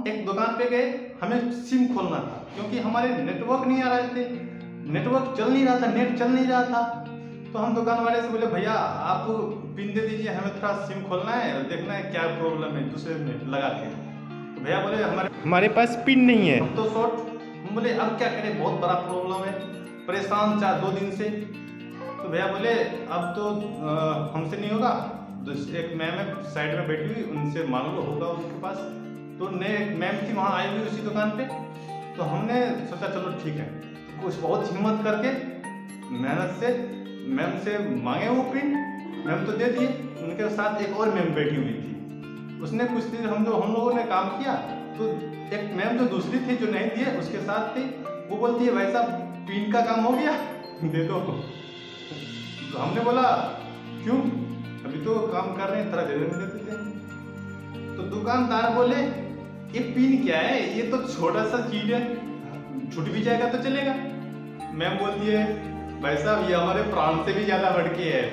एक दुकान पे गए, हमें सिम खोलना था क्योंकि हमारे नेटवर्क नहीं आ रहे थे, नेटवर्क चल नहीं रहा था, नेट चल नहीं रहा था। तो हम दुकान वाले से बोले भैया आप पिन दे दीजिए, हमें थोड़ा सिम खोलना है और देखना है क्या प्रॉब्लम है दूसरे में लगा के। तो भैया बोले हमारे पास पिन नहीं है, हम तो शॉर्ट। हम बोले अब क्या करें, बहुत बड़ा प्रॉब्लम है, परेशान 2 दिन से। तो भैया बोले अब तो हमसे नहीं होगा, एक मैम है साइड में बैठी हुई, उनसे मान लो होगा उसके पास। तो मैम थी वहाँ आई हुई उसी दुकान पे। तो हमने सोचा चलो ठीक है, कुछ बहुत हिम्मत करके मेहनत से मैम से मांगे वो पिन, मैम तो दे दिए। उनके साथ एक और मैम बैठी हुई थी, उसने कुछ देर हम लोगों ने काम किया। तो एक मैम जो दूसरी थी जो नहीं दिए उसके साथ थी, वो बोलती है भाई साहब पिन का काम हो गया दे दो। तो हमने बोला क्यों, अभी तो काम कर रहे हैं, थोड़ा देर में दे देते हैं। तो दुकानदार बोले ये पिन क्या है, ये तो छोटा सा चीज है, छूट भी जाएगा तो चलेगा। मैम बोलती है भाई साहब ये हमारे प्राण से भी ज्यादा बढ़के है।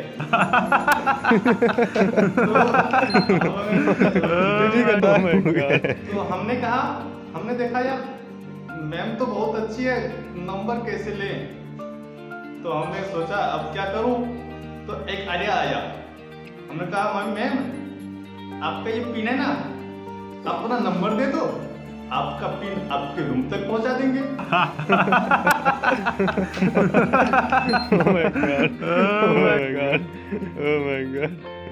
तो हमने कहा, हमने देखा यार मैम तो बहुत अच्छी है, नंबर कैसे ले। तो हमने सोचा अब क्या करूं, तो एक आइडिया आया। हमने कहा मैम आपका ये पिन है ना, आप अपना नंबर दे दो, आपका पिन आपके रूम तक पहुंचा देंगे। Oh my god. Oh my god. Oh my god.